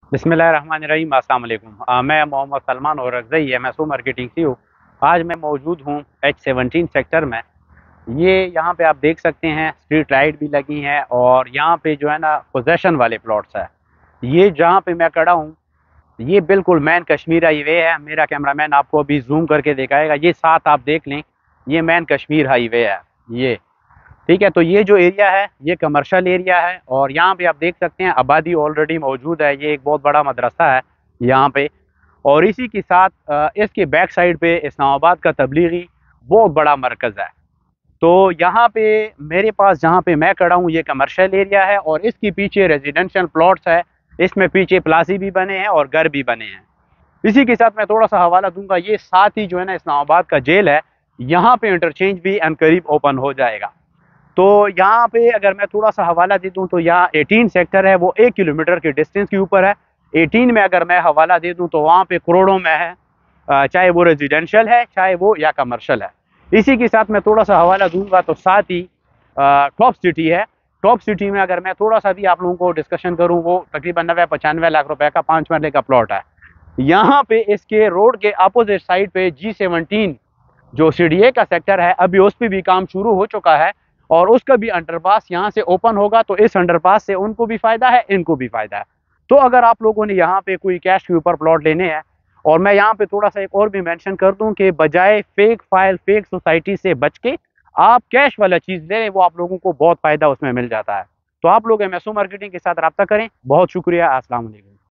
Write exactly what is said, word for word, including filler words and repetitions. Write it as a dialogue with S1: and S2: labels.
S1: बिस्मिल्लाहिर्रहमानिर्रहीम। अस्सलाम वालेकुम। अ, मैं मोहम्मद सलमान और रज़ई M S O marketing C हूँ। आज मैं मौजूद हूँ एच सेवनटीन सेक्टर में। ये यहाँ पे आप देख सकते हैं स्ट्रीट लाइट भी लगी हैं और यहाँ पे जो है ना पोजेशन वाले प्लॉट्स है। ये जहाँ पे मैं खड़ा हूँ ये बिल्कुल मैन कश्मीर हाईवे है। मेरा कैमरामैन आपको अभी जूम करके दिखाएगा। ये साथ आप देख लें, ये मैन कश्मीर हाईवे है ये। ठीक है, तो ये जो एरिया है ये कमर्शियल एरिया है और यहाँ पे आप देख सकते हैं आबादी ऑलरेडी मौजूद है। ये एक बहुत बड़ा मदरसा है यहाँ पे। और इसी के साथ अ, इसके बैक साइड पे इस्लामाबाद का तबलीगी बहुत बड़ा मरकज़ है। तो यहाँ पे मेरे पास जहाँ पे मैं खड़ा हूँ ये कमर्शियल एरिया है और इसके पीछे रेजिडेंशियल प्लॉट्स है। इसमें पीछे प्लाजी भी बने हैं और घर भी बने हैं। इसी के साथ मैं थोड़ा सा हवाला दूंगा। ये साथ ही जो है ना इस्लामाबाद का जेल है, यहाँ पे इंटरचेंज भी अनकरीब ओपन हो जाएगा। तो यहाँ पे अगर मैं थोड़ा सा हवाला दे दूँ तो यहाँ एटीन सेक्टर है, वो एक किलोमीटर के डिस्टेंस के ऊपर है। एटीन में अगर मैं हवाला दे दूँ तो वहाँ पे करोड़ों में है, अ, चाहे वो रेजिडेंशियल है चाहे वो या कमर्शियल है। इसी के साथ मैं थोड़ा सा हवाला दूंगा तो साथ ही टॉप सिटी है। टॉप सिटी में अगर मैं थोड़ा सा भी आप लोगों को डिस्कशन करूँ, वो तकरीबन नब्बे पचानवे लाख रुपए का पाँच मरले का प्लॉट है। यहाँ पे इसके रोड के अपोजिट साइड पे जी सेवनटीन जो सी डी ए का सेक्टर है, अभी उस पर भी काम शुरू हो चुका है और उसका भी अंडरपास यहाँ से ओपन होगा। तो इस अंडरपास से उनको भी फायदा है, इनको भी फायदा है। तो अगर आप लोगों ने यहाँ पे कोई कैश के ऊपर प्लॉट लेने हैं, और मैं यहाँ पे थोड़ा सा एक और भी मेंशन कर दूं कि बजाय फेक फाइल फेक सोसाइटी से बच के आप कैश वाला चीज़ ले लें, वो आप लोगों को बहुत फायदा उसमें मिल जाता है। तो आप लोग एम एस ओ मार्केटिंग के साथ रब्ता करें। बहुत शुक्रिया। अस्सलाम वालेकुम।